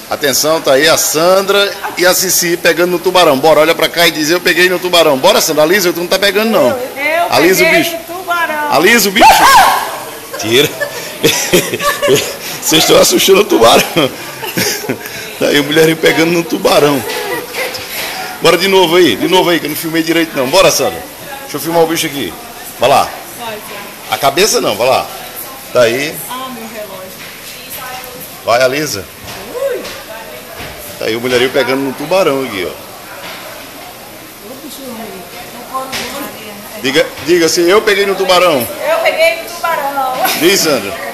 Atenção, tá aí a Sandra e a Cici pegando no tubarão. Bora, olha pra cá e diz, eu peguei no tubarão. Bora, Sandra, alisa, tu não tá pegando não. Alisa o bicho. Alisa o bicho. Tira. Vocês estão assustando o tubarão. Tá aí o mulherinho pegando no tubarão. Bora de novo aí, que eu não filmei direito não. Bora, Sandra. Deixa eu filmar o bicho aqui. Vai lá. A cabeça não, vai lá. Tá aí. Ah, meu relógio. Vai, Alisa. Tá aí o mulherinho pegando no tubarão aqui, ó. Diga assim, eu peguei no tubarão. Eu peguei no tubarão. Diz, Sandra.